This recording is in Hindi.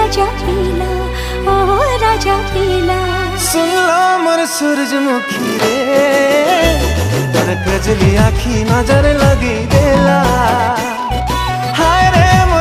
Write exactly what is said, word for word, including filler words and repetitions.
राजा पीला, ओ राजा पीला। सुन ला मोर सूरजमुखी रे, तर कजली आखी नजर लगी देला।